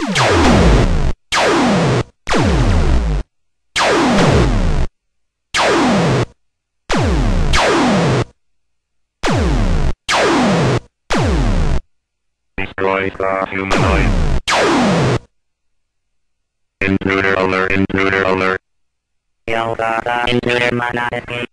Destroy the humanoid. Intruder alert, intruder alert. Yo, the intruder might not escape.